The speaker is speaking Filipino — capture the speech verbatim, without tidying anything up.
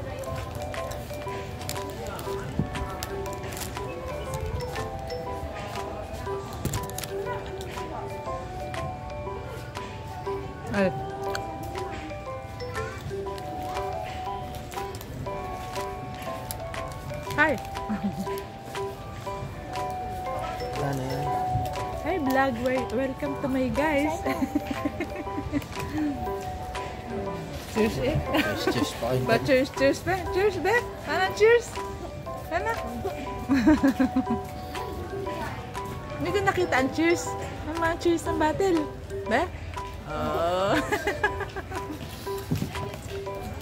Ay. Hi. Wala na yan. Hi vlog, welcome to my guys. Cheers eh. Cheers, cheers pa kayo. Ba cheers, cheers be? Cheers be? Ano cheers? Ano? Hindi ko nakita ang cheers. Ang mga cheers ng battle. Be? Oh.